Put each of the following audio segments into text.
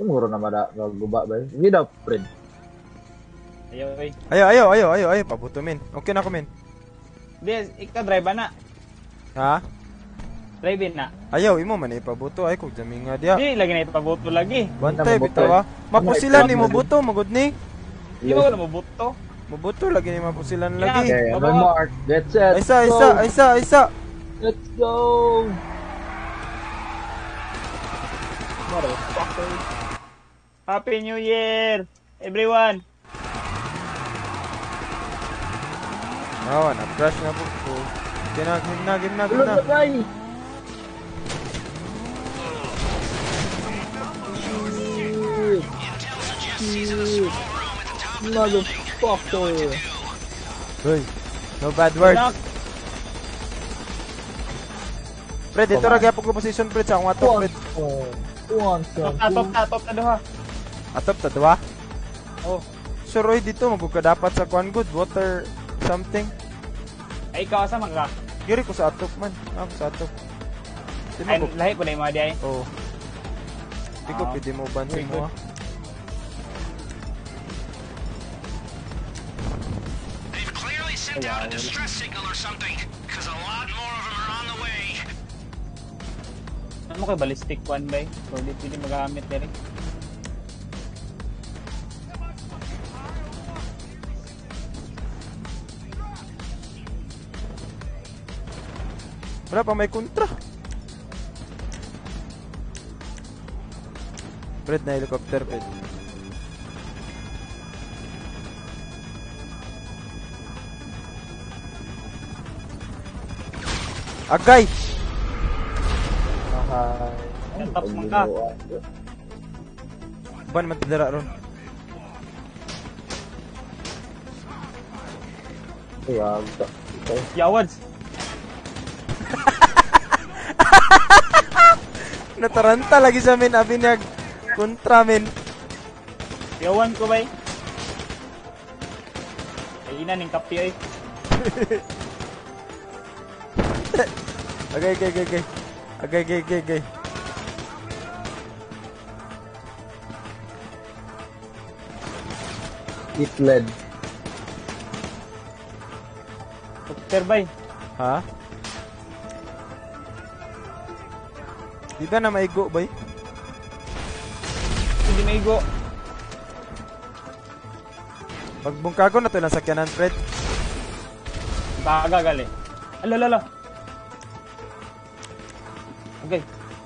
Muro na guba ba? Hindi daw, friend. Ayaw, pabuto min. Okay na ako min. Di, ikaw drive na. Ha? Drive na. Ayaw, imo man ipabuto. Ay, kung dami nga diya. Di, lagi na ipabuto lagi. Bantay, bitaw ha. Mapusilan ni mo buto, magod ni. Di ba ko na mabuto? Mabuto, lagi ni mapusilan lagi. Okay, mark. Get set. Isa. Let's go. Motherfucker. Happy New Year, everyone. Na-crash na po ko. Game na. Motherfucker. Hoy, no bad words. Fred, ito ra gyapon ko position Fred sa akong atop Fred. Top na duha. Atop ta duha? Oh. Sure Roy dito magka dapat sa kuan good water something. Ay ikaw sa mga. Giri ko sa atop man. Ako sa atop. Ay lahi ko na yung mga di ay. Oh. Di ko pwede mo bansin mo. They've clearly sent out a distress signal or something, because a lot more of them are on the way. Ano kay ballistic one bay? So di pwede magamit diri. Wala pa may kontra. Fred na helicopter Fred. Agay! Tap mo ka. Ban man tidara ron. Yawads. Nataranta lagi sa amin abinyag kontra min. Yawan ko bay. Ay ina ning kapi ay. Agay. It led. Dokter bay. Ha? Di ba na maigo bay? Hindi maigo. Pagbungkago na to lang sakyanan Fred. Baga gali. Alala. Okay.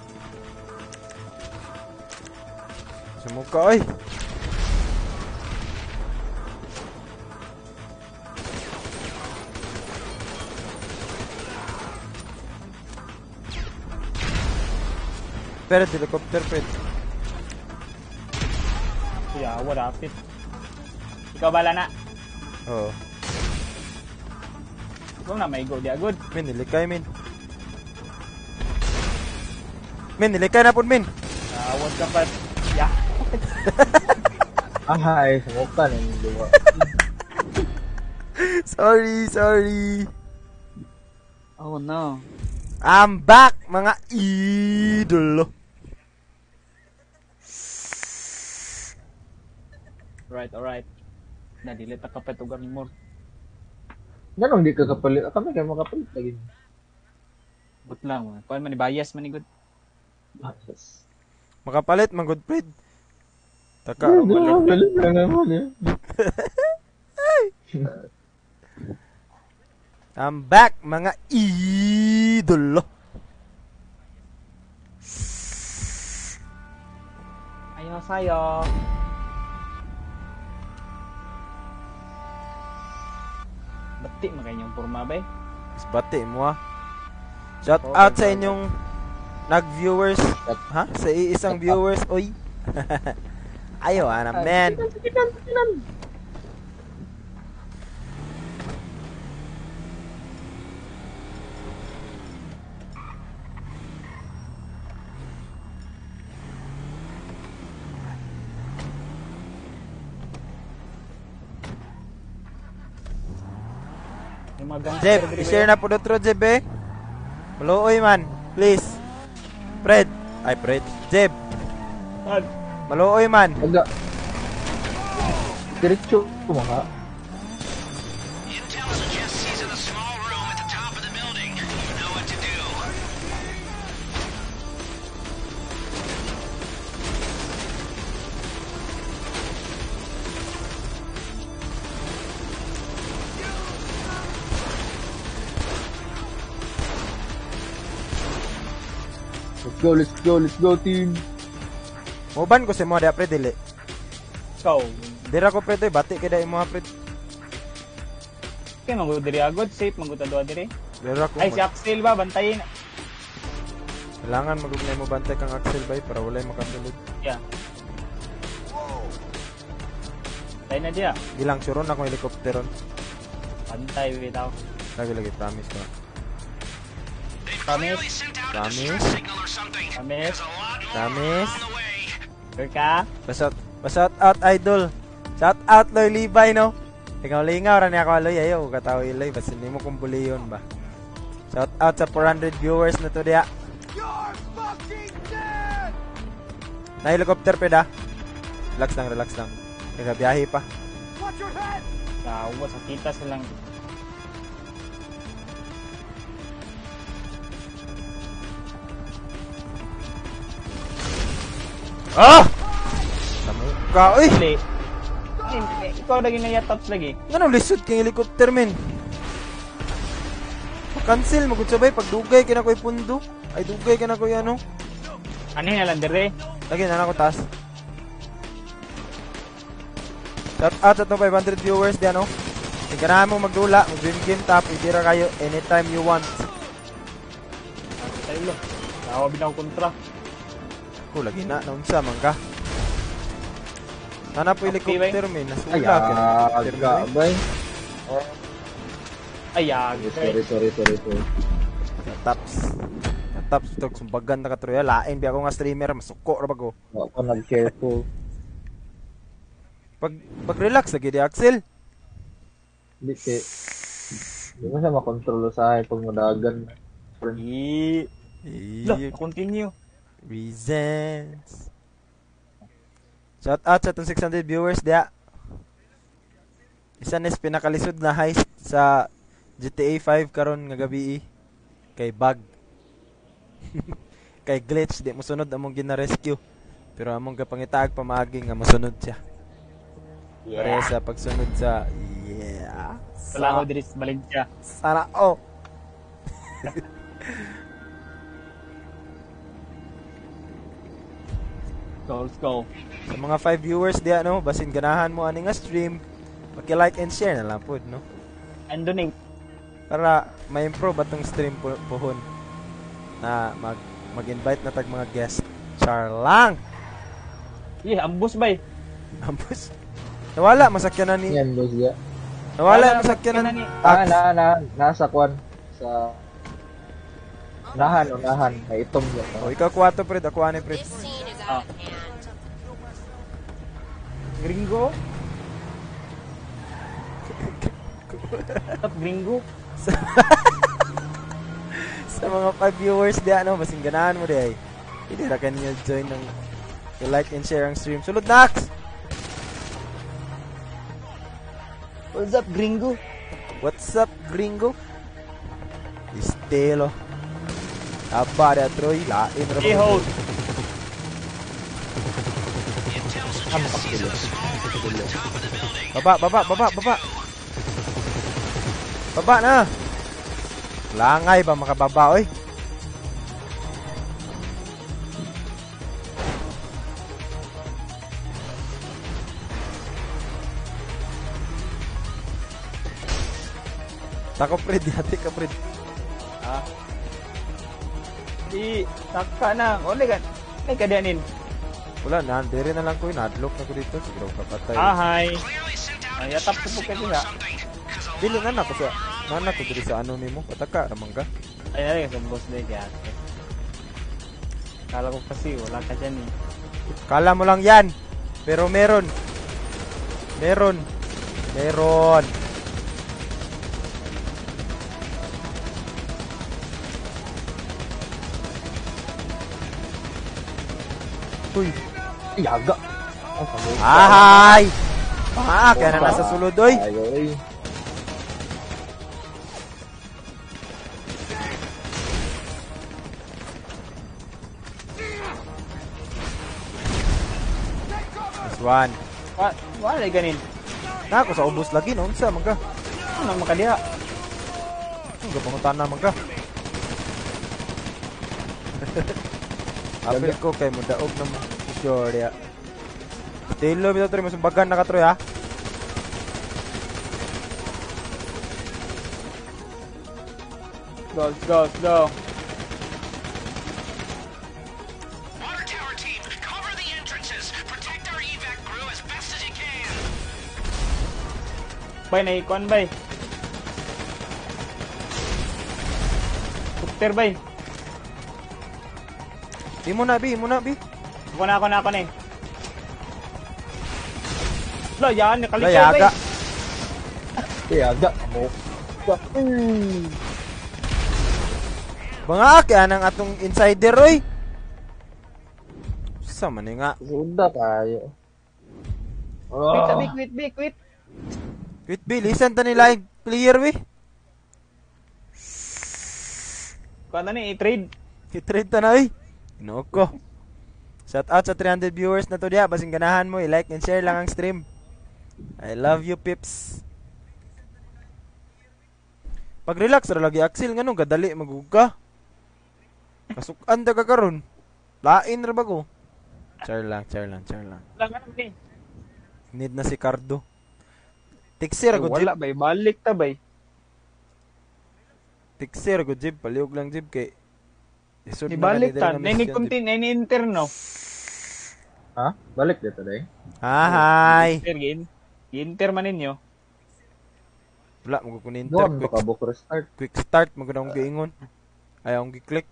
Sumuka oy. Pero helicopter Fred. Yeah, what up it? Ikaw bala na. Oo. Ikaw na maigo di agud. Min, nilikay min. Min, nilikay na po min. What ka pa? Yeah. Ay, sumukan yung diba. Sorry. Oh no. I'm back, mga idolo. Alright. Nadilit ka pa ito gamin mo. Ganong di ka kapalit. Kami kayo makapalit lagi. But lang, kuan man ni bias man ni good. Makapalit, man good Fred. Taka, Galit na naman eh. I'm back, mga idolo. Ayo sayo. Bati makanya yung porma ba eh. Bati mo ha. Shout out sa inyong nag-viewers. Ha? Sa isang viewers. Oy. Ayo, ana man. Jeb, i-share na po dotro Jeb eh. Maluoy man, please. Fred. Ay, Fred. Jeb. Maluoy man. Aga. Diretso mga. Intel suggests he's in a small room at the top of the building. You know what to do. Let's go, team. Muban ko si mo da pre dili. Ikaw. Dira ko pre to bati kay dai mo pre. Kaya manggod diri agad. Safe manggod ta doa diri. Dira ko. Ay, si Axel ba? Bantayin. Kailangan magugnay mo bantay kang Axel bay para walay makasulod. Yeah. Tayo na diya. Gilang suron akong helicopteron. Bantay, bitaw. Lagi promise ko. They've Promise. clearly sent out a Promise. distress signal or something. Promise. There's a lot more Promise. on the way. Sure ka? Shout out idol. Shout out Loy Libay no. Ikaw lingaw ra ni ako Loy ayo kataw ilay basta hindi mo kung buliyon ba. Shout out sa 400 viewers na to dia. You're fucking dead! Na helicopter peda. Relax lang. Kaya biyahe pa. Watch your head! Kawa, sa kita silang. Ah! Tamo ka oy. Dili. Ay, ikaw lagi na yatops lagi. Ngano lisod kang helicopter men? Cancel magud sabay pag dugay kina koy pundo. Ay dugay kina koy ano. Ano na lang dire? Lagi na ako taas. Shout out sa 500 viewers di ano. Tingnan mo magdula, mag-dream game top, idira kayo anytime you want. Tayo lo. Kawa bitaw kontra. Ko lagi na naunsa man ka. Nana po Okay, helicopter men, Ay, nasula ka na helicopter aga, men. bay. Ay, Sorry. Taps tok sumbagan ta katruya lain bi ako nga streamer masuko ra bago. Wa ko nag-careful. Pag relax lagi di Axel. Di mo siya makontrol sa pag mudagan. Lo, continue. Reasons. Shout out sa 600 viewers dia. Isa nes pinakalisod na heist sa GTA 5 karon nga gabi kay bug. Kay glitch di mo sunod among gina-rescue. Pero among kapangitaag pamaagi nga mosunod siya. Pareha sa pagsunod sa Wala ko diri sa Valencia. Sana oh. Let's go. Sa mga 5 viewers di ano, basin ganahan mo ani nga stream, paki-like and share na lang pod, no? And donate. Para ma-improve atong stream pohon na mag-invite na tag mga guest. Char lang. Ambus bay. Ambos. Nawala masakyanan ni. Yan, boss ya. Nawala masakyanan ni. Nasa kwan sa unahan na itong yan. Oh, ikaw kuwato pre, ako ani pre. This scene is Ah. out of hand. Gringo. Top gringo. Sa mga 5 viewers di ano, basin ganahan mo di ay. Hindi ra kanyo join ng like and share ang stream. Sulod Nax. What's up, gringo? What's up, gringo? Estelo. Aba da Troy, lain ra. Hey, hold. Intel suggests he's in a small room at the top of the building. Baba. Baba na. Langay ba makababa oy? Tako Fred, hati ka Fred. Di taka na. Ole kan. May kadanin. Wala na, dere na lang ko, na-adlock na ko dito. Siguro kapatay. Hi. Clearly sent out Ay, a atap distress ko kasi signal or nga. something. 'Cause a Dili lot na ko sa more are on the nana ko way. diri sa ano nimo. Pataka ramang ka. Ay, ay, sa boss na yan. Kala ko kasi wala ka dyan eh. Kala mo lang yan. Pero meron. Uy. Yaga. Oh, sabog. Ahay! Kaya na nasa sulod, oy. Ayoy. This one. Wala ganin. Nako sa ubos lagi, no? Unsa, magka. Ano makadiha? Ang pangutan na, magka. Apil ko kay mudaog na mo. Sure, ya. Tilo, bitaw tayo, masumbagan na ka, Troy, ha? Let's go. Water tower team, cover the entrances. Protect our evac crew as best as you can. Bay, naikon, bay. Bukter, bay. Di mo na, Bi. Ako na eh. Lo, yan, nakalikay, Layaga. bay. Yaga. Mo. Mga kaya nang atong insider, oy. Sa man nga. Suda tayo. Quit, abi, quit. Quit, Bi. Listen to nila. Clear, Bi. Kung ano ni, i-trade. I-trade ta na, oy. Inoog ko. Shout out sa 300 viewers na to diya. Basing ganahan mo, i-like and share lang ang stream. I love you, pips. Pag-relax ra lagi, Axel. Nga gadali, maguga. Kasukan ta ka karon. Lain ra ba ko? Char lang. Wala nga naman eh. Need na si Cardo. Tixir ko, Jib. Wala, bay. Balik ta, bay. Tixir ko, Jib. Paliog lang, Jib. Kay isod na Ibalik kanila ta. nga Nini mission, Jib. kuntin, nini interno. Ha? Balik dito day. Hi. Inter man ninyo. Wala, magkukunin Doon quick, baka book restart. quick start. Magkuna akong giingon. Ayaw akong gi-click.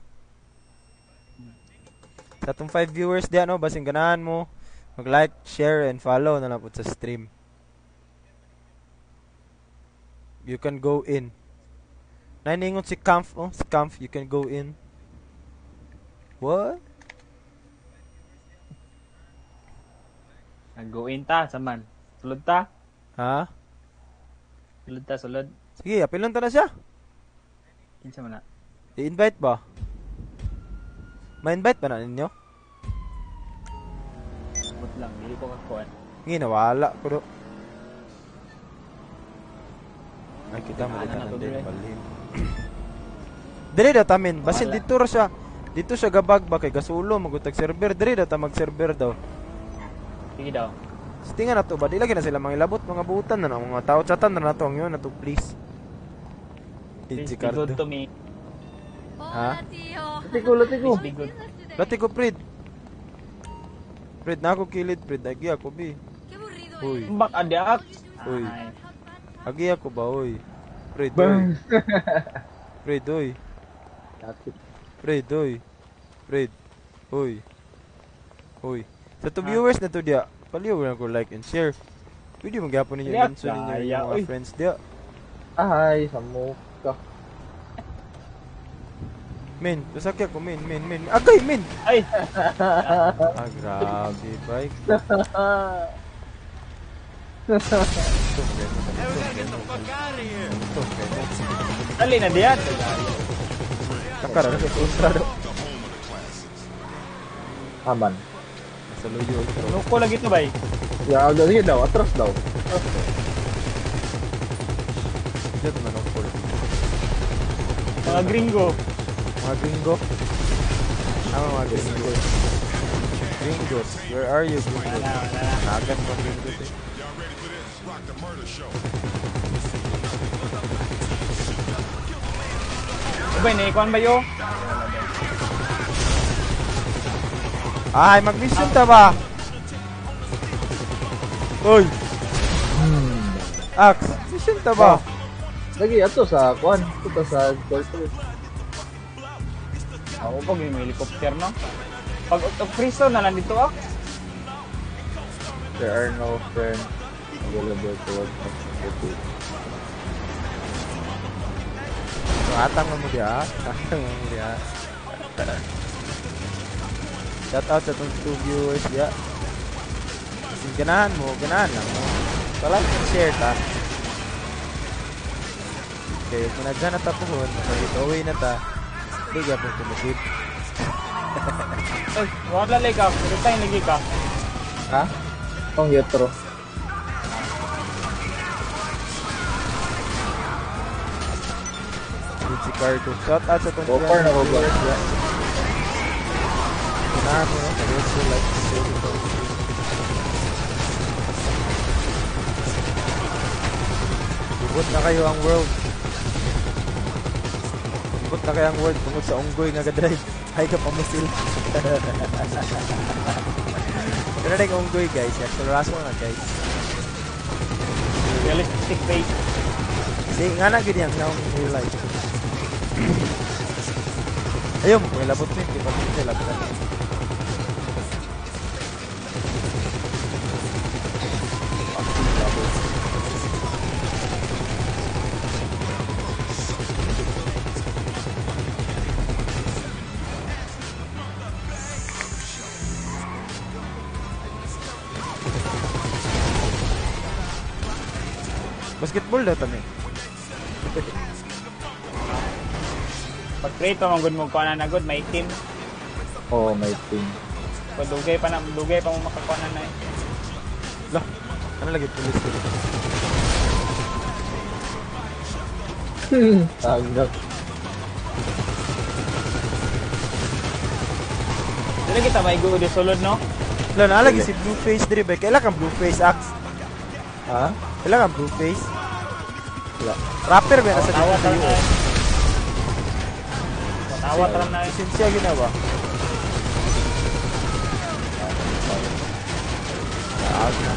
Sa itong 5 viewers diyan, no? Basing ganahan mo. Mag-like, share, and follow na lang po sa stream. You can go in. Naningon si Kampf, oh. Si Kampf, you can go in. What? Nag-go in ta, saman. Sulod ta. Ha? Sulod. Sige, apilon ta na siya. Kinsa man na. I-invite ba? Ma-invite ba na ninyo? But lang, hindi ko kakuan. Ngayon, nawala ko do. Ay, kita mo Ano dito na to, din. Dre? Balin. Dire daw tamin. Basin Wala. dito ra siya. Dito siya gabag ba kay gasulo. Magutag server. Dire daw ta mag-server daw. Sige daw. So, tingnan na to ba? Di lagi na sila mga ilabot. Mga buutan na mga tao. Chatan na to. Ang yun na to, please. Please Si be good Cardo. to me. Ha? Latigo. Please be good. Lati ko, Fred. Fred, na ako kilid, Fred. Agi ako, bi. Uy. Bak adak. Uy. Ay. Agi ako ba, uy. Fred, uy. Bang. Fred, uy. Fred, uy. Fred. Uy. Uy. Sa to viewers na to dia, paliw lang ko like and share. Pwede magyapon ninyo Liyak mention ninyo kaya, yung mga uy. friends dia. Ay, samok ka. Men, sasakya ko, men. Agay, men! Ay. Ah, grabe, bike. Dali na diyan. Kakara na sa ultra do. Aman. Sa luyo. Nuko lagi to bay. Ya, agad sige daw. Atras daw. Dito na no for. Mga gringo. Mga gringo. Ano mga gringo? Gringos. Where are you, gringos? Nagan mga gringos eh. Ubay na ikuan ba yo? Ay, mag-mission ta ba? Uy! Ax, mission ta ba? Lagi ato sa kuan. Ito sa golfer. Ako pag yung helicopter no. Pag friso na lang dito ah. There are no friends available to work on the So, atang mo dia. Atang mo dia. Shout out sa itong 2 viewers dia. Kung ganahan mo, ganahan lang mo. So, like and share ta. Okay, kung nagana ta po hon, mag-away na ta. Liga po tumusip. Ay, wala lagi ka. Rutay lagi ka. Ha? Tong yetro. Si Cardo. Shout out sa itong Gopar na ko ba? Ganahan mo, no? Mag-also like and share ito. Ibot na kayo ang world. Ibot na kayo ang world tungkol sa unggoy nga ga-drive. Ay ka pamusil. Pero na yung unggoy guys. Aksaraso nga guys. Realistic face. Kasi nga na ganyan na ang real life. Ayun, may labot na. Di ba may labot na. Basketball daw tami. Pag-create mo, good mo kuha na good, may team. Oo, may team. Kung dugay pa mo makakuha na eh. Lah, ano lagi pulis ko? Tagak. Dili kita may good sulod, no? Lah, naalagi si Blueface diri ba? Kailan kang Blueface axe? Ha? Kailan kang Blueface? Wala. Rapper ba nasa Tawat dito? ram na. Tawat ram na. Sinsya ginawa. Yahak na.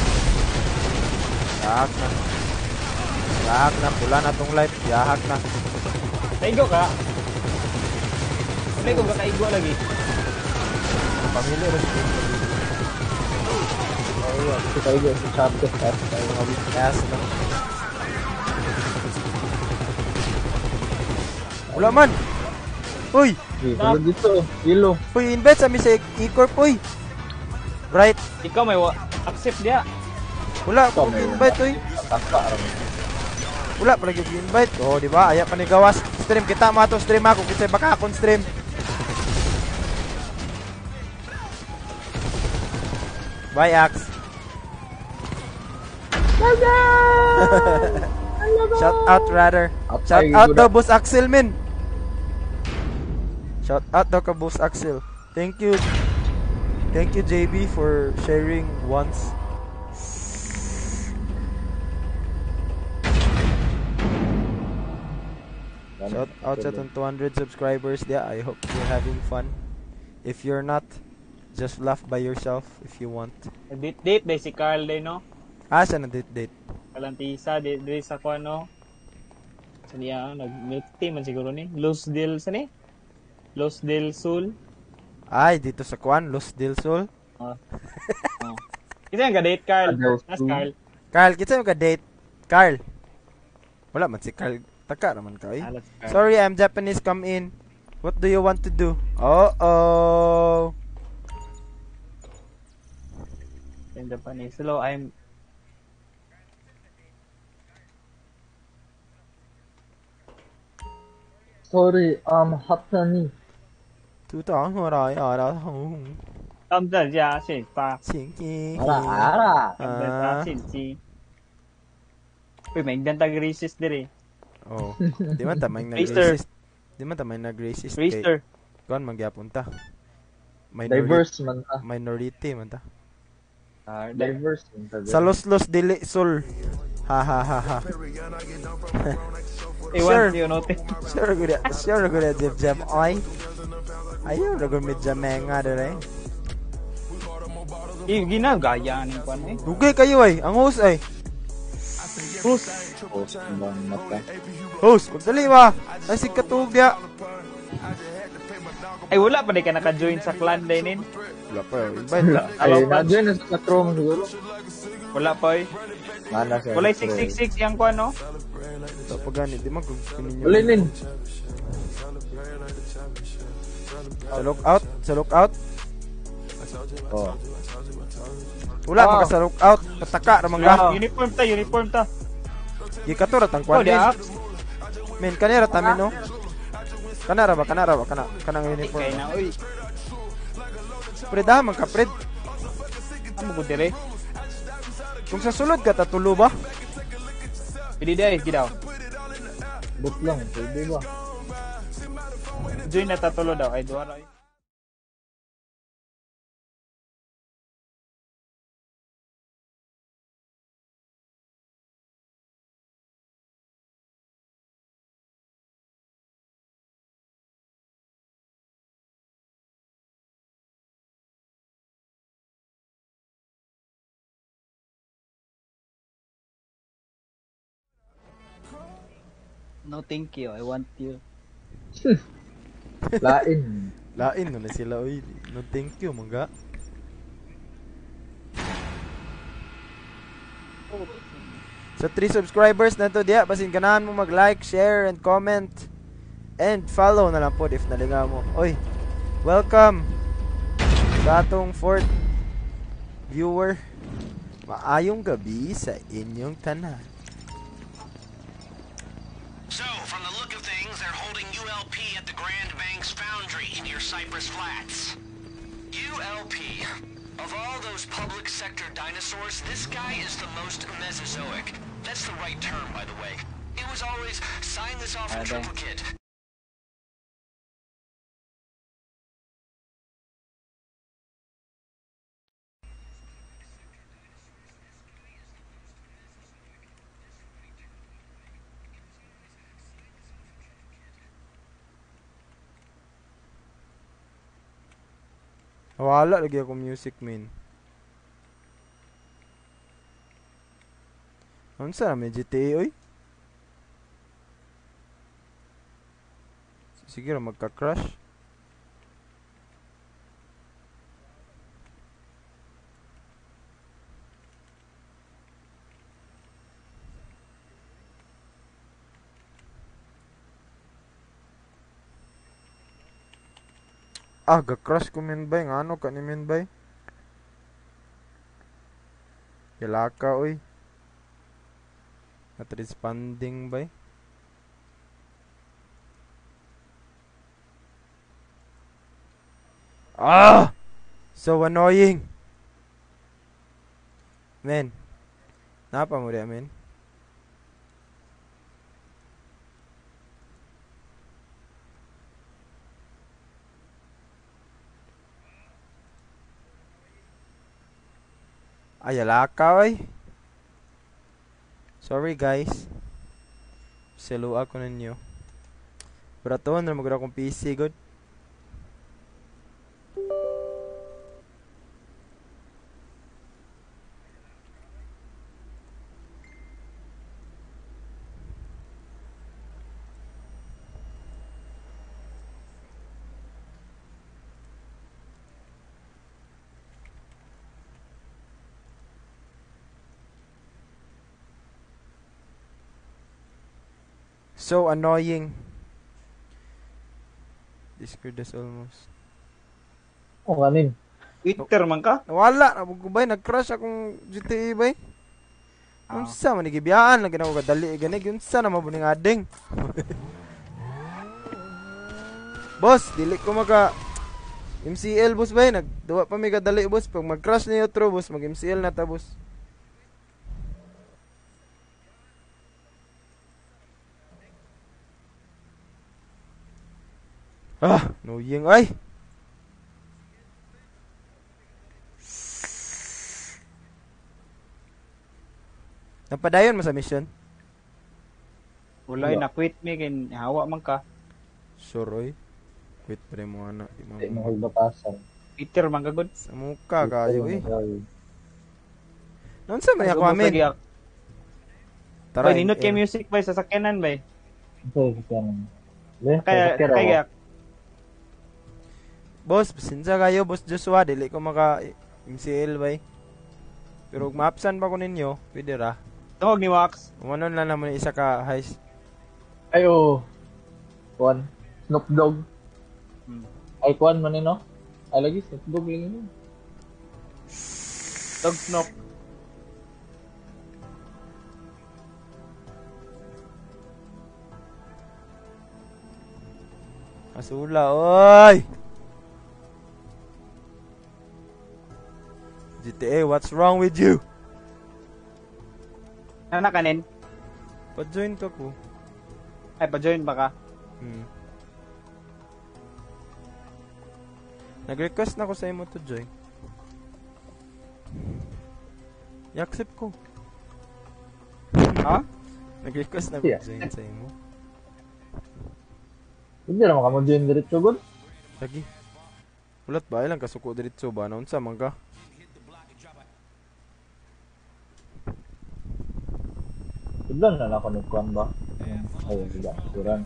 Yahak na. Yahak na. Pula na tong life. Yahak na. Kaigo ka. Kaigo ka kaigo lagi. Pamilya rin siya. Oo, yan. Kasi tayo dyan sa chapter. Tapos tayo mga Yes na. Wala man. Uy. tulad dito. Hilo. Uy, invite sa mi sa E-Corp. Uy. Right. Ikaw may accept dia. Wala Ikaw ko may invite uy. Taka. Wala pa lagi invite. Oh, di ba? Aya pa ni gawas. Stream kita mo ato stream ako kasi baka akong stream. Bye, Axe. Shout out rather. Shout out daw Boss Axel min. Shout out daw ka Boss Axel. Thank you. Thank you JB for sharing once. Shout out sa 200 subscribers there. I hope you're having fun. If you're not, just laugh by yourself if you want. Date day si Carl day, no? Asa na date? Kalantisa di sa ko ano. Sa niya nag-milk tea man siguro ni. Los del sa ni? Los del Sul. Ay, dito sa Kwan, Los del Sol. Oh. Kita nga date Carl. Nas Carl. Carl, kita mo ka date. Carl. Wala man si Carl. Taka naman ka eh. Sorry, I'm Japanese, come in. What do you want to do? Oh. In Japanese. Hello, I'm Sorry, happening. ทุกอย่างอะไรอะไรของ Tâm ra ra xin pa. สิ่งที่ Ara. Tâm ra xin si. Uy, may ganda racist dire. Oh, di man tamay Racer. nag-racist. Di man tamay nag-racist. Racer. Kuan magyapon ta. Diverse man ta. Minority man ta. Diverse man ta. Sa los dili sol. Ha ha ha ha. Ewan si Onote. Sure good at jam ay. Ayaw na medya menga dire. Ginagaya ni kwan eh. Dugay kayo ay, ang host ay. Cruz. Post bang mata. Host, pagdali ba? Ay si katug dia. Ay wala pa di ka naka-join sa clan din. Wala pa, invite la. Ay, na-join na sa Chrome siguro. Wala pa eh. Mana sa Wala 666 yang kwan no. Ito pa gani, di man kung kininyo. Uli nin. Sa lookout. Oh. Wala, Oh. makasalok out. Pataka, ramang ga. Uniform ta. Gikatura, tang Oh, kwan, di men. up. Men, kanira tamin, no? Kanara ba? Kanang uniform. Kaya na, uy. Pred, ha, ka, Pred. Amo ko dire. Kung sa sulod ka, tatulo ba? Pwede day, gidaw. Bot lang, pwede ba? Join na tatulo daw. Ay, duwa ra. No, thank you. I want you. Lain. Lain no na sila, oy. No, thank you, mangga. Sa 3 subscribers na to diya, basin ganahan mo mag-like, share, and comment. And follow na lang po if nalingaw mo. Oy, welcome sa atong 4th viewer. Maayong gabi sa inyong tanan. So, from the look of things, they're holding ULP at the Grand Banks Foundry near Cypress Flats. ULP. Of all those public sector dinosaurs, this guy is the most Mesozoic. That's the right term, by the way. It was always, sign this off in triplicate. Wala lagi ako music, man. Ano sa may GTA, oy? Sige ra magka-crash. Ah, ga-crash ko, men bay. Nga ano ka ni men bay? Yalaka, oy. Not responding bay. Ah! So annoying. Men. Napa mo rin, men? Ay, alaka, oy. Sorry, guys. Selo ako ninyo. Pero ito, na maganda akong PC, good. So annoying. Discord is almost. Oh, kanin. Twitter man ka? Wala, nabog ko bay, nag-crash akong GTA bay. Unsa man igibiyaan lang ginawa kadali ganig unsa na mabuning ading. Boss, dili ko maka MCL boss bay, nagduwa pa mi kadali boss pag mag-crash niyo outro boss, mag MCL na ta boss. Ah, nuying ay. Napadayon mo sa mission? Wala na quit me kay hawa man ka. Sure, oy. Wait pa rin mo anak. Hindi mo magbatasan. Twitter man ka good. Sa mukha kayo eh. Ay, Noon sa may ako amin. Tara. Ninot kay music ba sa sakyanan ba? ito, yan. Le, Kaya Boss, pasinsa kayo, Boss Joshua. Dili ko maka MCL bay. Pero kung ma-absan pa ko ninyo, pwede ra. tawag ni Wax. Umanon lang naman isa ka heist. Ay, oh. Kwan. Snoop Dogg. Ay, kwan man no? Ay, lagi, Snoop Dogg lagi mo. Dog snock. Asula, oy! GTA, what's wrong with you? Ano kanin? Pa-join ka ko. Ay, pa-join ba ka? Nag-request na ko sa imo to join. I-accept ko. Ha? Nag-request na ko Yeah. join sa imo. Hindi naman ka mo dyan diretso, God. Lagi. Ulat ba? Ilang kasuko diretso ba? Naunsa man ka? Tudlan na ako nagkuhan ba? Ayun, hindi. Turan.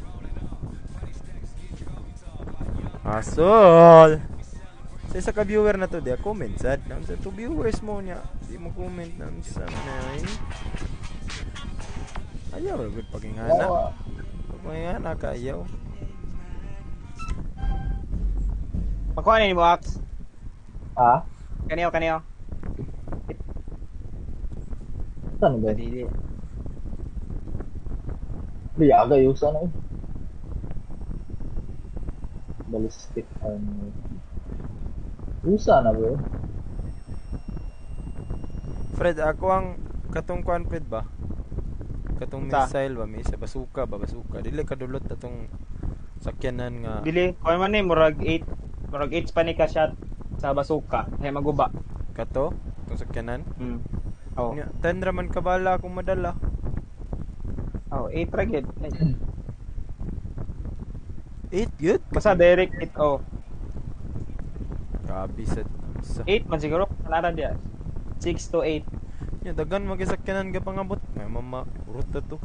Asol! Sa isa ka viewer na to, di comment sad. Naunsa to viewers mo niya. Di mo comment na unsa man. Ayaw, good pagingana. Oo. Pagingana ka, ayaw. Makuha na ni mo, Ax. Ah? Kaniyo. Saan ba? Dili. Di, aga yung sana eh. Ballistic armor. Usa na bro. Fred, ako ang katong kuan Fred ba? Katong Sa? missile ba? May isa basuka ba? Basuka. Dili kadulot na tong sakyanan nga. Dili, kuha man ni, murag 8 pa ni ka shot sa basuka. Ay, maguba. Kato? Tong sakyanan? Oh. Nya, 10 raman kabala kung madala. Oh, 8 ra gid. 8 yun? Basta direct 8 oh. Grabe sa 8 man siguro kanaran dia. 6 to 8. nya dagan magisakyanan ka pangabot. May mama ruta to.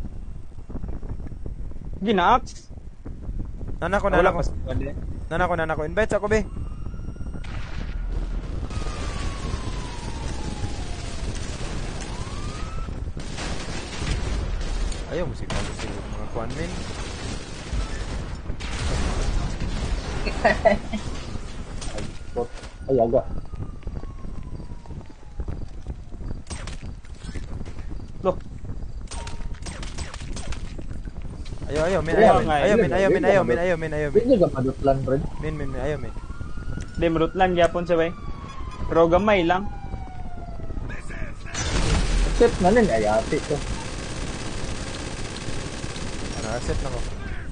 Ginax. Nana ko. Invite ako be. Ayaw mo si mga kuan men. Ay, aga. Look, Ayaw men. Hindi ka madutlan, Fred. Men, ayaw men. di marutlan gyapon sa bay. Pero gamay lang. Accept na rin, ay ate ko. Ano, accept na ko.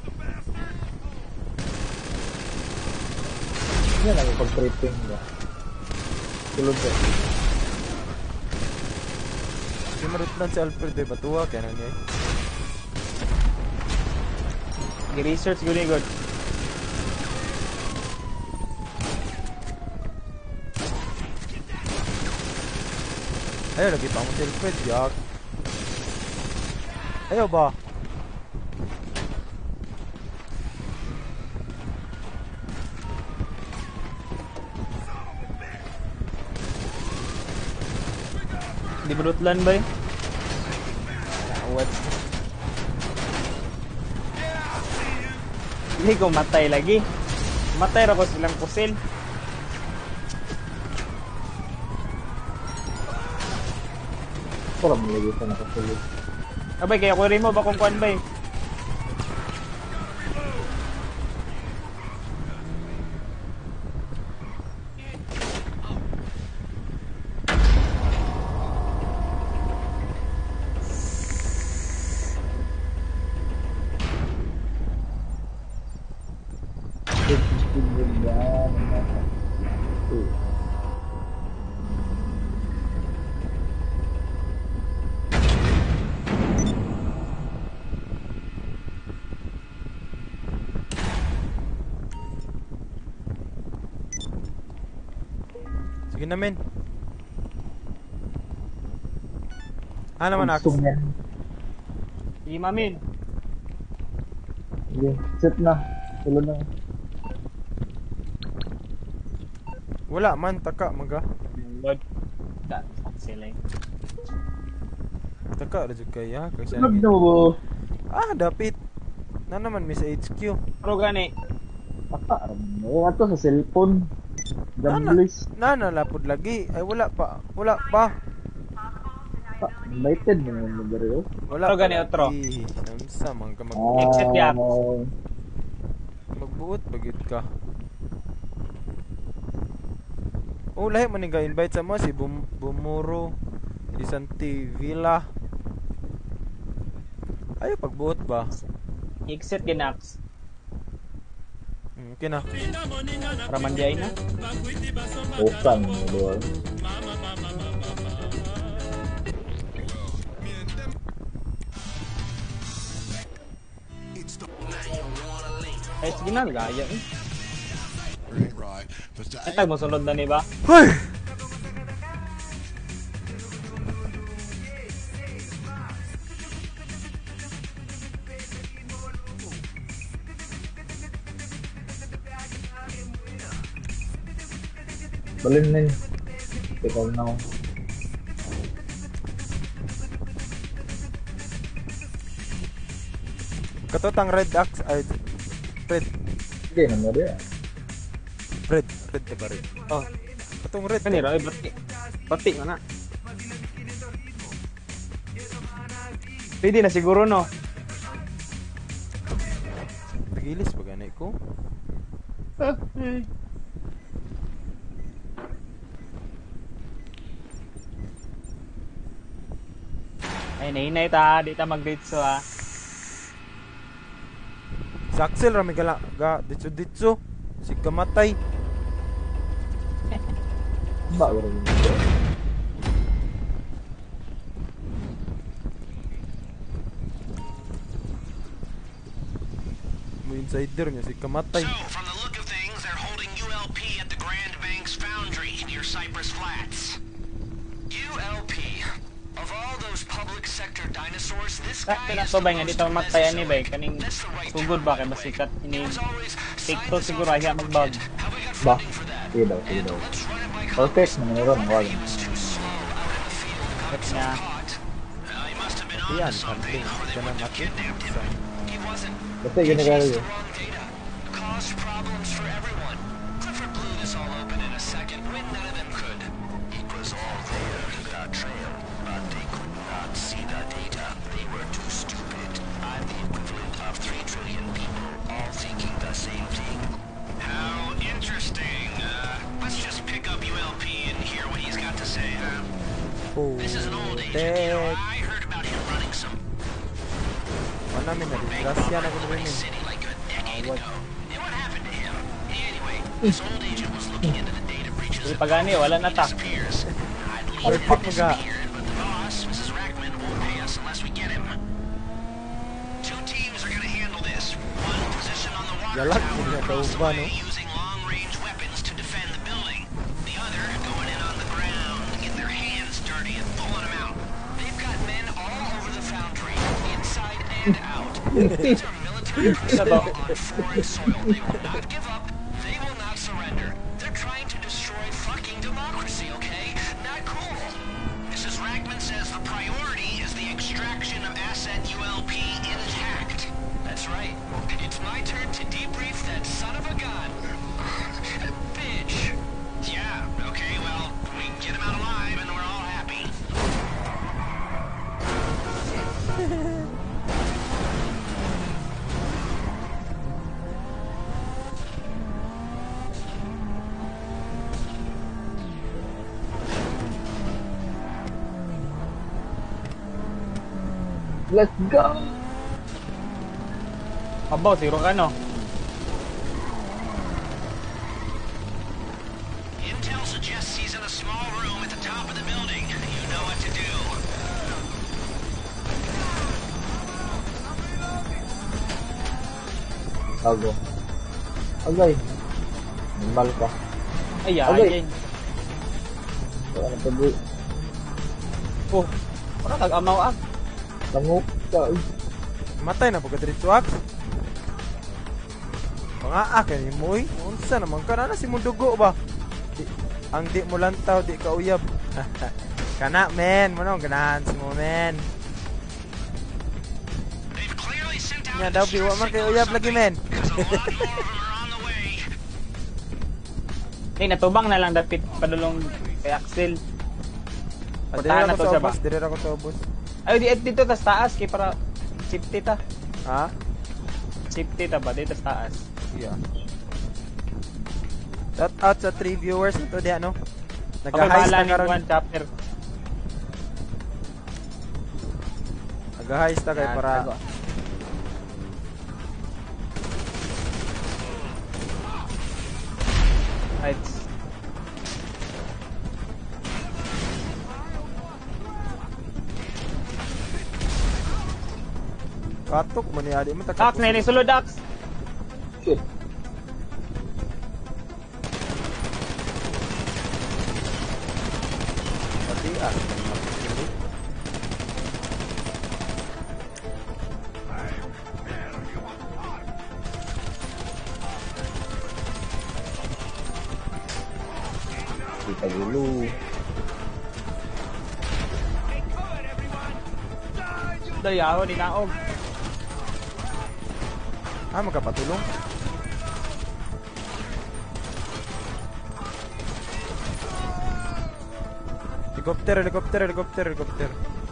Yan ang pag-tripping ba? Tulog ka. Di marutlan si Alfred eh, batuwa kaya na niya. Gi-research gud ni god. Ayaw lagi pa mo si Alfred, yak. Ayaw ba? Di marutlan bay. What? Hindi ko matay lagi. Matay ra ko silang pusil. Parang lagi sa nakasulog. Abay, kaya ko rin mo ba kung kuan bay? Sige na men. Ano naman ako? Sige mamin. Sige, set na. Tulog na. Wala man, taka, maga. Lord. Da, sila. Taka, radyo kaya. Kasi Tulog na bo. dapit. Na naman, may sa HQ. Pero gani, Ata, ato sa cellphone. Gamblis. Nana lapod lagi. Ay wala pa. Wala pa. Invited mo naman mag-garo. Wala Otro gani, otro. Samsa man ka Exit ya. magbuot pagit ka. Oh, lahi man nga invite sa mo si Bumuro, si Santi Villa. Ay pagbuot ba? Exit ginax. Okay na. Ramandiay na. Okan mo doon. Ay, sige na, gaya eh. Right. But Ay, mo sunod na ni ba? Hoy! Balin na yun. Ikaw na ako. Katotang red axe ay red. Hindi naman rin. Red ba red? Oh, Katong red. kaniro ay bati. Bati man na. Pwede na siguro no. Nagilis ba ganay ko? Ay, nainay ta, di ta mag-date so ha. Si Axel rami ga ditso. Si kamatay. Ba, wala yun. Mo insider niya si kamatay. So, from the look of things, they're holding ULP at the Grand Banks Foundry near Cypress Flats. ULP, of all those public sector dinosaurs, this guy is Pinaso the ba nga most dito matayan ni bay Mesozoic. kaning That's the right sugod term, ba kay right? basikat ini It was always TikTok science siguro over ay magbag. Have we got Ba? funding for that? Sige daw, sige And daw. let's run it by Perfect Congress. na meron. Wala. He was too slow out in the field, got Ba't himself niya? caught. He must have been Yan, onto something, something. or they Ganun wouldn't have natin. kidnapped him. He wasn't. Basta He ginagano chased yun. the wrong data. Caused problems for everyone. Clifford blew this all open in a second when none of them could. It was all there, the trail, but they could not see the data. They were too stupid. I'm the equivalent of 3 trillion people, all thinking the same thing. How interesting. Let's just pick up ULP and hear what he's got to say, huh? Oh. This is an old agent. You know, Tek. I heard about him running some Wala min na disgrasya na kuno rin. city like a decade ago. And what happened to him? Anyway, this old agent was looking into the data breaches. Di pagani wala na ta. Disappears. I'd leave Perfect him mga. disappeared, but the boss, Mrs. Rackman, won't pay us unless we get him. 2 teams are gonna handle this. One position on the water Galak tower niya across the kauban, way no? using long-range weapons to defend the building. The other going in on the ground, getting their hands dirty and pulling them out. They've got men all over the foundry, inside and out. These are military personnel on foreign soil. They will not give up. They will not surrender. They're trying to destroy fucking democracy, okay? Not cool. Mrs. Rackman says the priority is the extraction of asset ULP intact. That's right. It's my turn to debrief that son of a gun. Bitch. Yeah, okay, well, we get him out alive and we're all happy. Let's go! Abaw, siguro ka no. Intel suggests he's in a small room at the top of the building. You know what to do. Ago. Agay. Normal ka. Ay, Okay. ay. Wala na tabi. Oh, wala nag-amaw ah. Tangok ka. Uy. Matay na pagkadiretso Axe. Mga akin mo eh. Unsa naman ka na si mundugo ba? Ang di mo lantaw, di ka uyab. Kana men, mo nang ganahan si mo men. They've clearly sent out Nya a daw distress biwa man kay signal or uyab lagi something, men. 'cause a lot more of them are on the way. natubang na lang dapit padulong kay Axel. Dire Puntahan na ako to sa siya ba? ubos, dire ako sa ubos. Ay, dito tas taas kay para safety ta. Ha? Safety ta ba dito sa taas. Yeah. Shout out sa 3 viewers nito diha no. Okay, Nag-heist bahala na ni karon. one chapter. Nag-heist na kay Yan, para tago. Right. katok mo ni adi mo Dax, takapos. na sulod Dax. Shit. Pati Kita dulu. Dayaw ni naog. magkapatulong. Helicopter.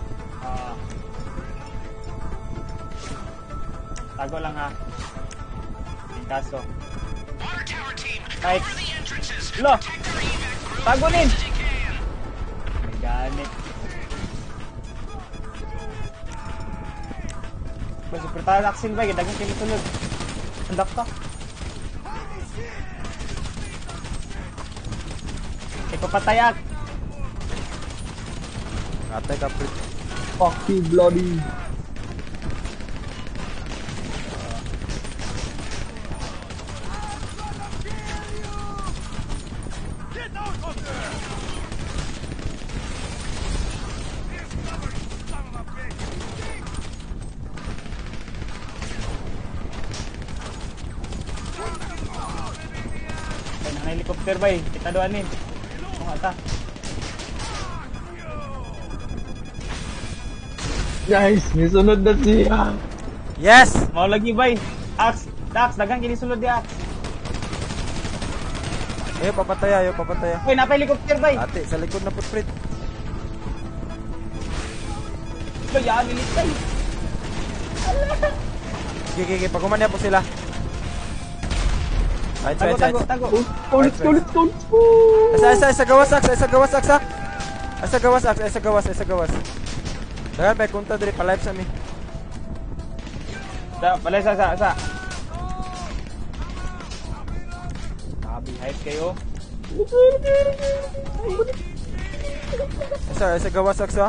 Tago lang ha. Yung kaso. Water tower team, Right. cover the entrances. Lo. Protect their evac group Tago as nin. best as you can. May ganit. Basta pertahan Axel ba? Dagang kinisulod. Andak ka. Ipapatayak. Atay ka pre. Fuck you, bloody. Ay, nang helicopter ba eh. Kita doanin. Kung ata. Guys, may sunod na siya. Yes! Mau lagi bay. Ax. Dax, dagang kinisulod di Ax. Ayo papataya. Uy, napa helicopter bay. Ate, sa likod na put Fred. Bayaan nilitay. Gigi, paguman niya po sila. Right, Tago. Let's go. Asa gawas, sak. Asa gawas. Dagan bay kunta diri pa live sa mi. Balay sa. Sabi, hype kayo. Asa gawas sa.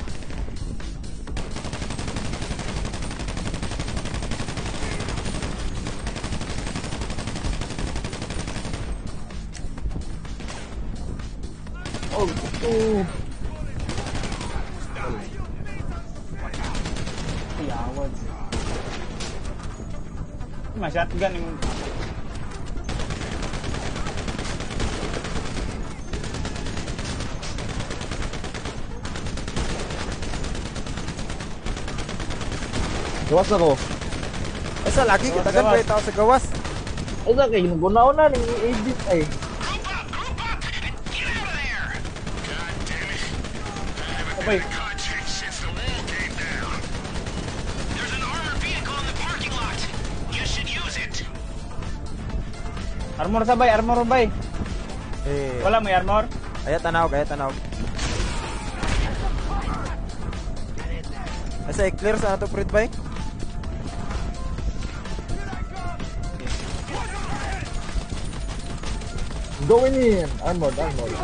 Tiyawad. Shotgun yung... Gawas ako. Asa lagi kita kan bay tao sa gawas. Ay, sa kayo, naguna-una ng i-edit ay. Group up, and get out of there. God damn it. I haven't Abay. been in contact since the wall came down. There's an armored vehicle in the parking lot. You should use it. Armor sa bay. Eh, Wala may armor. aya tanaw. Asa clear sa ato Fred bay. Going in. Armored.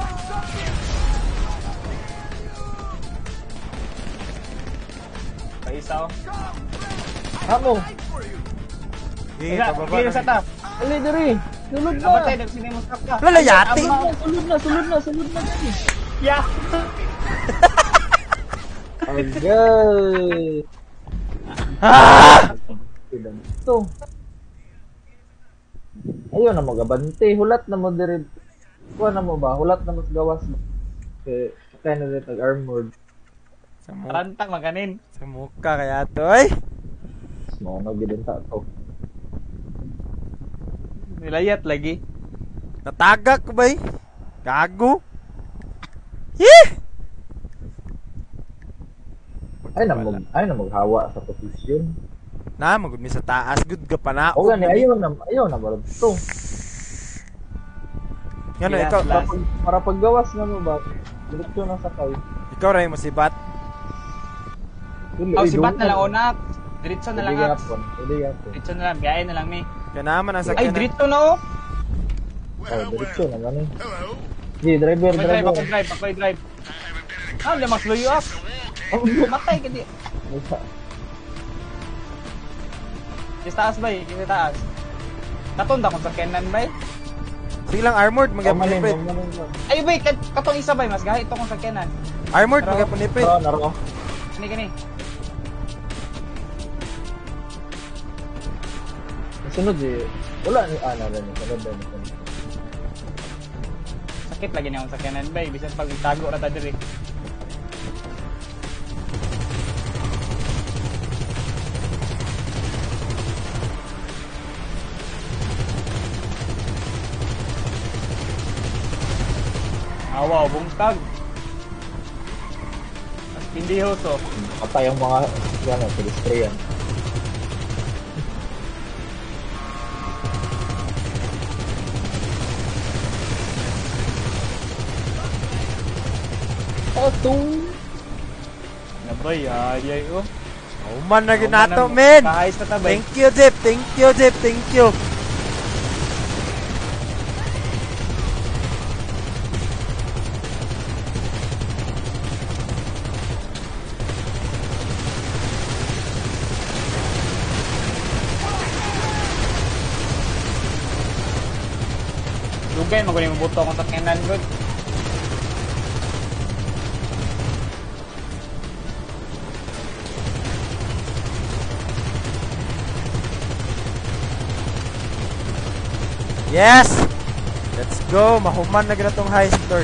Paisaw. Amo. Gigi, Wala, pababa. clear sa ta. Ali, diri. Sulod na. Nabatay, nagsinimustrak ka. Lala yati. Sulod na. Diri. Yeah. Agay. Ito. Ayun na magabante. Hulat na mo diri. Kuha na mo ba? Hulat na mo sa gawas mo. Kaya na dito armored. Rantang maganin. Sa muka kaya to ay. Mga nagidin ta to. Nilayat lagi. Natagak ko ba eh? Gago. Yeh! Ay na maghawa sa posisyon. Na, magud mi sa taas. Good ka pa na. O gani, ayaw na marad to. Yan Last, ikaw. last. Para paggawas na mo ba? Diretso na sakay. Ikaw rin masibat. Oh, si Bat na lang una. Diretso na lang Pwede ha. yapon. Pwede yapon. Diretso na lang, biyahe na lang mi. Kaya naman ang Ay, sakyan. diretso na oh. Oh, diretso na gani. Hello. Sige, driver. Ako drive. Ah, wala mas luyo up. Oh, Matay ka di. Sa taas ba eh? Sa taas. Katong da kung sa Kenan ba eh? Sige lang, armored. Magyapon ni Fred. Ay ba katong isa ba eh? Mas gahit ito kung sa Kenan. Armored, magyapon ni Fred. Oh, naro. Gani. Sunod eh. Wala ni nara ni. Sunod ba ni? Sakit lagi niya kung sa Kenan ba eh? Bisan pag itago na ta diri. Wow, bungkag. Mas pindihoso. Patay ang mga yan, pedestrian. Ato. Nabay, ayay oh. Uman na ginato, men. Kahit na tabay. Thank you, Jeff. Thank you. Dugay, magunin mo buto kung sa Kenan good. Yes! Let's go. Mahuman na ginatong high start.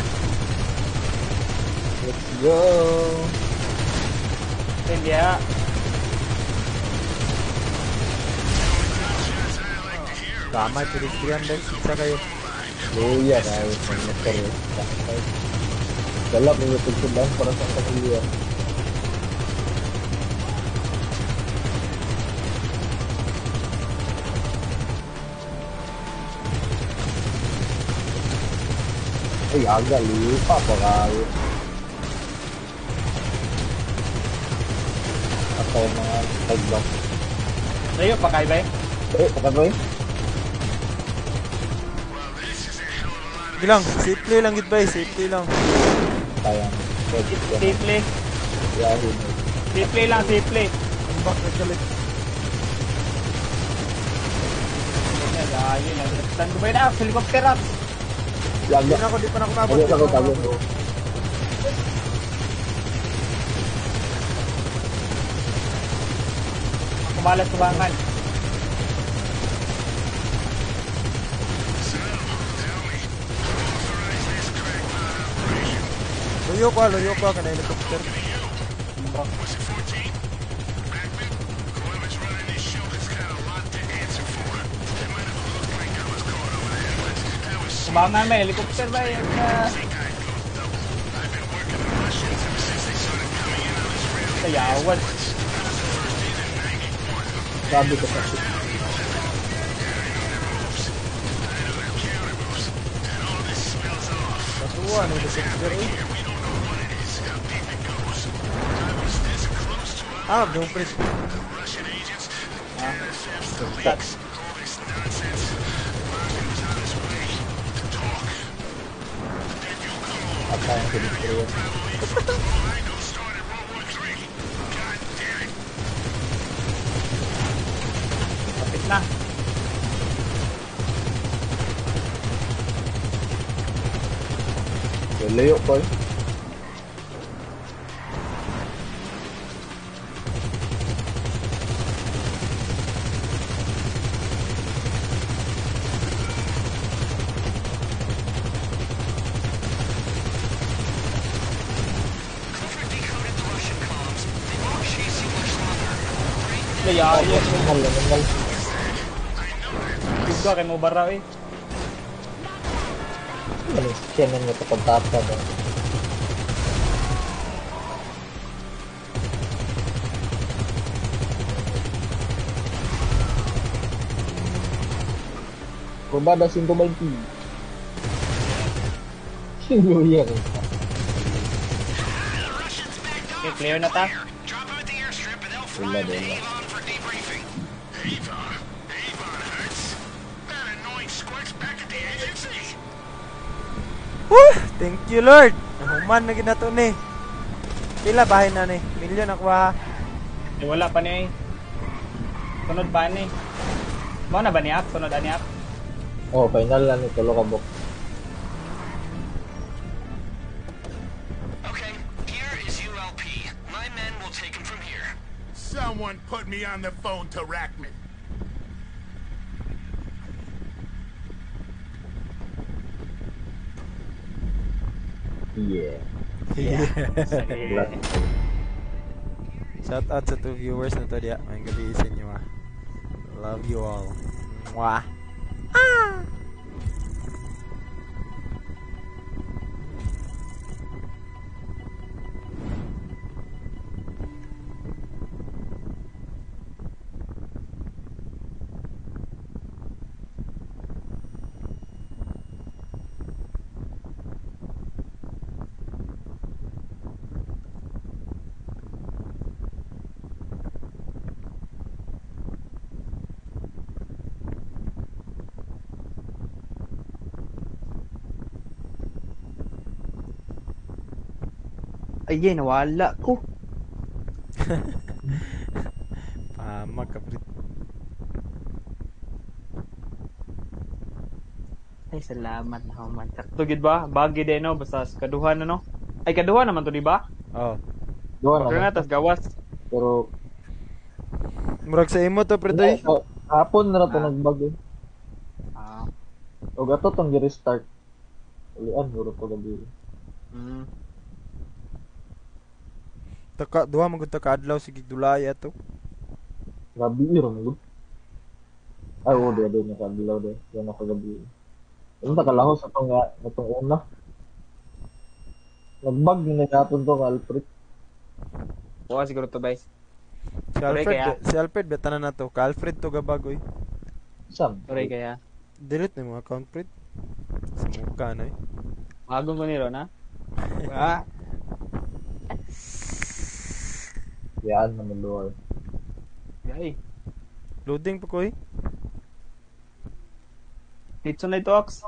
Let's go. Hindi ah. Tama, pedestrian din. Isa kayo. Luya tayo sa motor. Galap yung pagsundan para sa pagluya. Ay, agak lupa pa kayo. Atau mga tagbak. Layo pa kayo ba eh? Pakaboy? Sige lang. Safely lang, goodbye. Safely lang. Sayang. Safely. Yahin. Safely lang, safely. Back na galit. Ayun, nagtatan ko ba yun ah? Helicopter up. Di na ako, di pa na kumabot. Tago, tago. Kumalas kubangan. Luyo ko. Kana helicopter. Kubangan may helicopter ba yun? Sayawan. Sabi ko sa Katuwa, no helicopter eh. Yung Fred. at tayong pedestrian. Kapit na. Layo ko eh. Layayan. Nangal. Juga kay mo baraw eh. Ano, siya na nga pagtapa ba? Probada 520. Sino yan? Okay, clear na ta. Drop them at the airstrip and they'll fly Wala, them to wala. Avon for debriefing. Avon? Avon hurts? That annoying squirt's back at the agency. Woo! Thank you, Lord. Nahuman na ginato ni. Pila bahay na ni? Milyon ako ha. Eh, wala pa ni. Sunod pa ni. Mo na ba ni Ak? Sunod ani Ak? Oh, final na ni Tulo ka box. Okay, here is ULP. My men will take him from here. Someone put me on the phone to Rackman. Yeah. Yeah. Shout out sa 2 viewers na to diya. May gabi sa inyo ah. Love you all. Mwah. Ay, nawala ko. Makaprit. Ay, salamat na human. Sakto gid ba? Bagi din no basta sa kaduhan na no. Ay kaduhan naman to di ba? Oh. Doon Pero na. na tas gawas. Pero, Murag sa imo to, Predoy. hapon na to nagbago. Ah. O gato tong gi-restart. Ulian, guro to gabi. Taka, duha magud ta kaadlaw sige dulay ato. Gabi iro mo. Ay, oo, doon na kabilaw doon. Yan ako gabi. Yung nakalahos itong una. Nagbag na natin to, Alfred. Wa siguro to bay. Si Alfred, kaya? si Alfred betanan na to. Ka Alfred to gabagoy. Saan? Sorry kaya. Delete na yung account, Fred. Sa mukha na eh. Magong ko ni Ron ha. Ah, Yaan naman doon. yay. Loading pa ko eh. Ditso na ito Ox.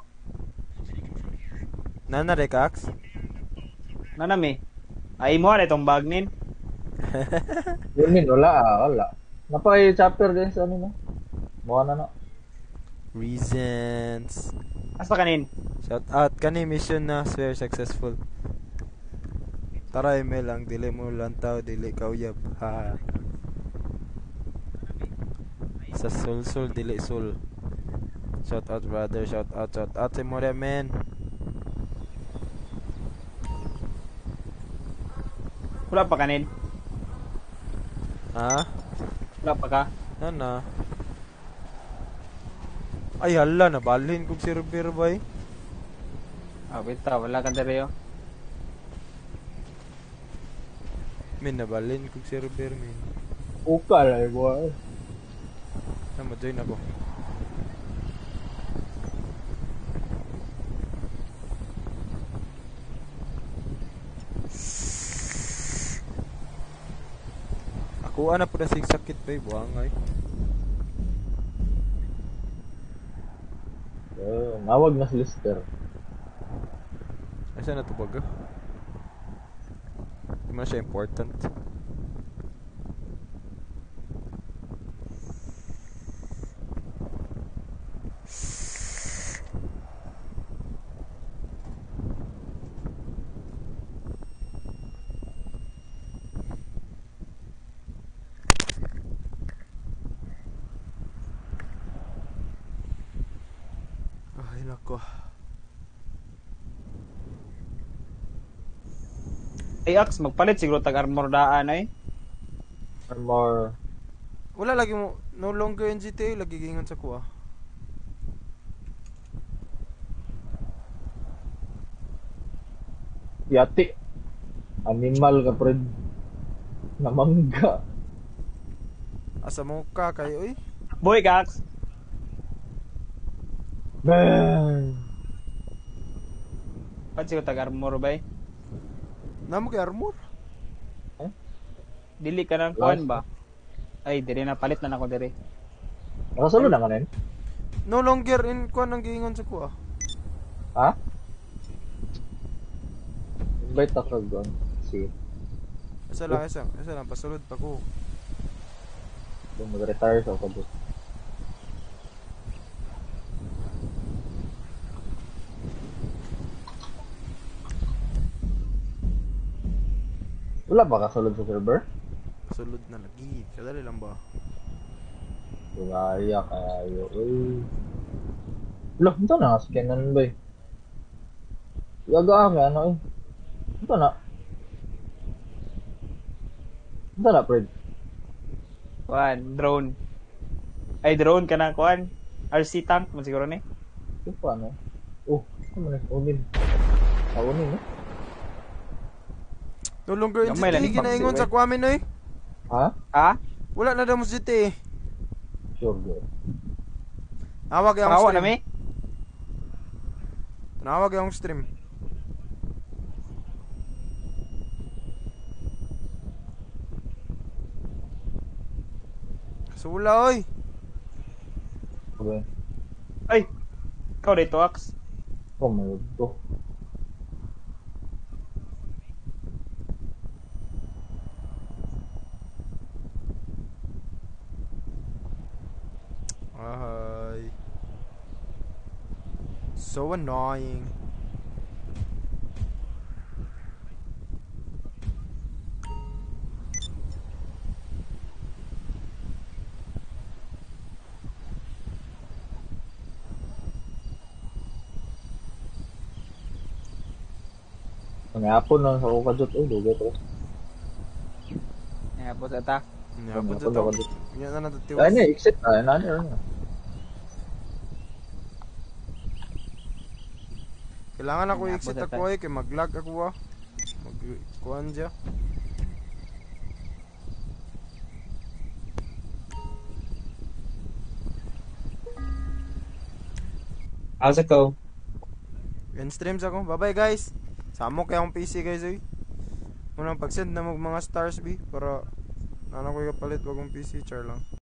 Nana Recax. Nanami. Ay mo na itong bag nin. Yun min, wala. Napakay chapter din sa ano na. Mukha na na. Reasons. Asa kanin? Shout out kani mission na swear successful. Tara email lang dili mo lantaw dili kauyab. Ha. Sa sul dili sul. Shout out brother, shout out sa more men. Wala pa kanin. Ha? Wala pa ka. Nana. Ay hala nabalhin kog server bay. Ah, bita, wala ka dere yo. Min nabalhin kog server min. Ukal ay boy. Na mo-join ako. Ako ana po na sakit bay buangay. Nawag na si Lister. Asa na to baga? Di man siya important. Ay nako. Ay Ox, magpalit siguro tag armor daan ay. Armor. Wala lagi mo no longer in GTA lagi gingon sa kuha. Yati. Animal ka, Fred. Namangga. Asa mo ka kay oy? Boy, Gax. Bang! Pansi ko tag-armor ba? Namo kay armor. Dili ka ng kuan ba? Ay, dire na palit na ako dire. Nakasunod na ka nin? No longer in kuan ang giingon sa kuha. Ha? Invite ako doon. Si. Asa lang pasulod pa ko. Doon mag-retire sa ako doon. Wala ba kasulod sa server? Pasulod na lagi. Kadali lang ba? Kaya kayo. Uy. Loh, ito na. Scanan ba eh. Yaga kami ano eh. Ito na. Ito na, Fred. Kuan, drone. Ay, drone ka na, kuan. RC tank mo siguro ni. Ito pa ano. Oh, ano na. Unin. Unin eh. No longer in Gamay lang GT ni ginaingon Pabsi, sa kuha min oy. Ha? Ha? Wala na daw mo sa GT. Sure, girl. Nawag yung Kawa stream. na mi? Nawag yung stream. Sula oy. Okay. Ay! Ikaw dito, Ax. Oh my God. Ay. So annoying. Ngapon na sa kadot eh, dugay to. Nga po sa ta. Nyapon sa Ngapon tao. ako dito. Yan na Ay, natatiwas. na exit na, na. Kailangan ako Nyapon exit sa ako kay mag-lag ako ah. Mag-kuan dya. How's it go? In streams ako. Bye-bye guys. Samo kay akong PC guys oy. Muna pag-send na mo mga stars B para ano ko ipalit wag mong PC char lang.